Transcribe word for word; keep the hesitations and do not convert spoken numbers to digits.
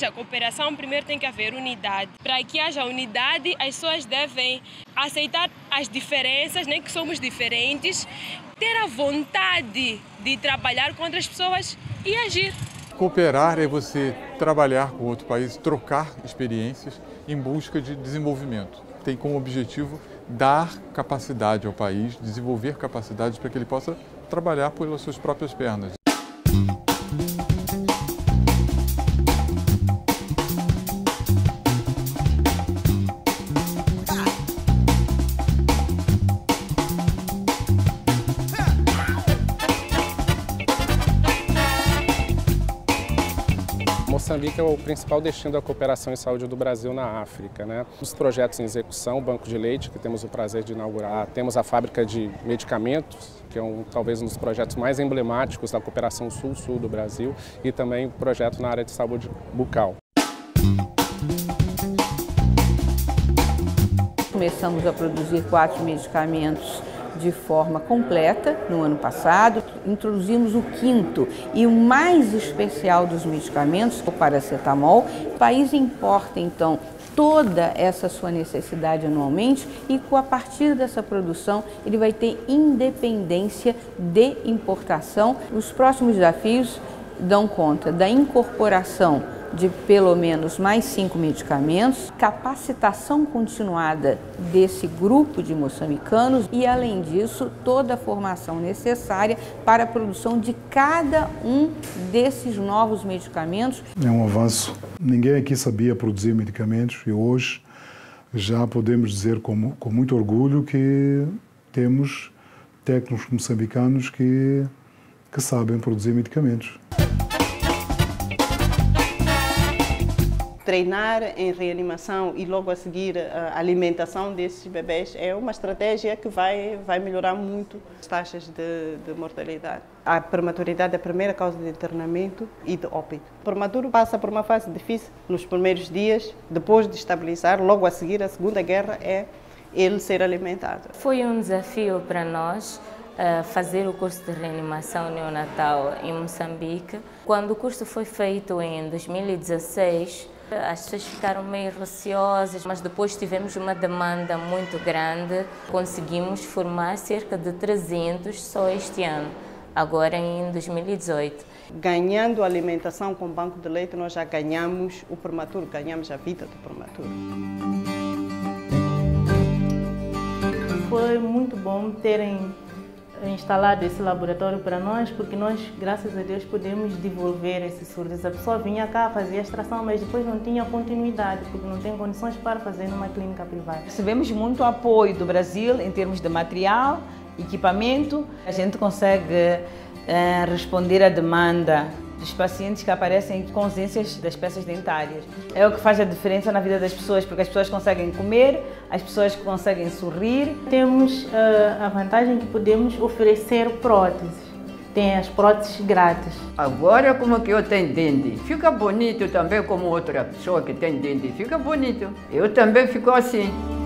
haja cooperação, primeiro tem que haver unidade. Para que haja unidade, as pessoas devem aceitar as diferenças, nem que somos diferentes, ter a vontade de trabalhar com outras pessoas e agir. Cooperar é você trabalhar com outro país, trocar experiências em busca de desenvolvimento. Tem como objetivo dar capacidade ao país, desenvolver capacidades para que ele possa trabalhar pelas suas próprias pernas. Moçambique é o principal destino da cooperação em saúde do Brasil na África, né? Os projetos em execução, o Banco de Leite, que temos o prazer de inaugurar, temos a fábrica de medicamentos, que é um, talvez um dos projetos mais emblemáticos da cooperação sul-sul do Brasil, e também o projeto na área de saúde bucal. Começamos a produzir quatro medicamentos de forma completa no ano passado. Introduzimos o quinto e o mais especial dos medicamentos, o paracetamol. O país importa, então, toda essa sua necessidade anualmente e, a partir dessa produção, ele vai ter independência de importação. Os próximos desafios dão conta da incorporação de pelo menos mais cinco medicamentos, capacitação continuada desse grupo de moçambicanos e, além disso, toda a formação necessária para a produção de cada um desses novos medicamentos. É um avanço. Ninguém aqui sabia produzir medicamentos e hoje já podemos dizer com, com muito orgulho que temos técnicos moçambicanos que, que sabem produzir medicamentos. Treinar em reanimação e logo a seguir a alimentação desses bebés é uma estratégia que vai, vai melhorar muito as taxas de, de mortalidade. A prematuridade é a primeira causa de internamento e de óbito. O prematuro passa por uma fase difícil nos primeiros dias, depois de estabilizar, logo a seguir a segunda guerra é ele ser alimentado. Foi um desafio para nós uh, fazer o curso de reanimação neonatal em Moçambique. Quando o curso foi feito em dois mil e dezesseis, as pessoas ficaram meio receosas, mas depois tivemos uma demanda muito grande. Conseguimos formar cerca de trezentos só este ano, agora em dois mil e dezoito. Ganhando a alimentação com banco de leite, nós já ganhamos o prematuro, ganhamos a vida do prematuro. Foi muito bom terem instalado esse laboratório para nós, porque nós, graças a Deus, podemos desenvolver esses surdos. A pessoa vinha cá, fazia a extração, mas depois não tinha continuidade, porque não tem condições para fazer numa clínica privada. Recebemos muito apoio do Brasil em termos de material, equipamento. A gente consegue eh, responder à demanda dos pacientes que aparecem com ausências das peças dentárias. É o que faz a diferença na vida das pessoas, porque as pessoas conseguem comer, as pessoas conseguem sorrir. Temos uh, a vantagem que podemos oferecer próteses. Tem as próteses grátis. Agora, como que eu tenho dente, fica bonito também como outra pessoa que tem dente, fica bonito. Eu também fico assim.